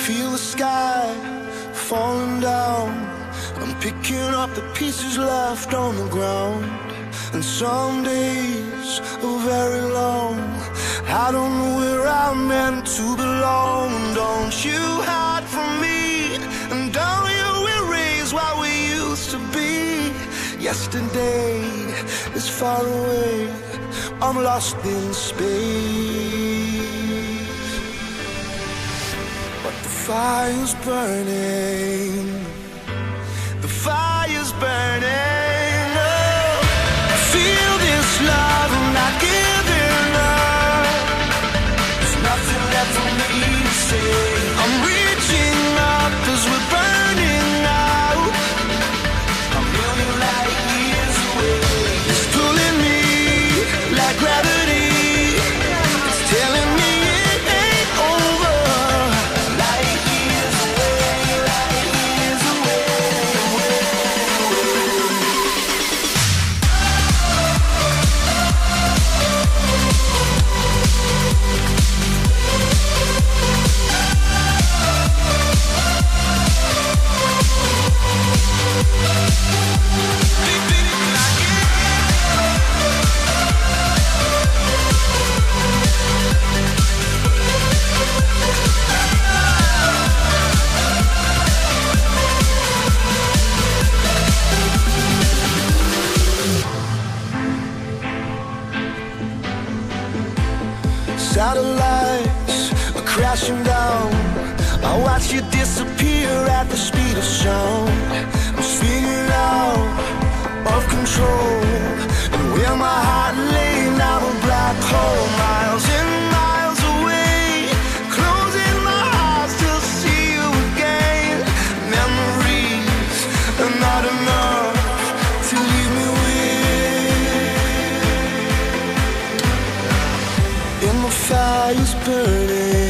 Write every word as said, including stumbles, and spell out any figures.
feel the sky falling down. I'm picking up the pieces left on the ground. And some days are very long. I don't know where I'm meant to belong. Don't you hide from me, and don't you erase what we used to be. Yesterday is far away, I'm lost in space. But the fire's burning, the fire's burning. Oh, I feel this love, I'm not giving up. There's nothing left for me to say. I'm reaching up as we're burning out. A million light years away. It's pulling me like gravity. It's telling me it ain't over. Light years away, light years away, away, away. Satellites are crashing down. I watch you disappear at the speed of sound. I'm spinning out of control, and where my heart lay, now a black hole. Miles and miles away, closing my eyes to see you again. Memories are not enough to leave me with. And the fire's burning.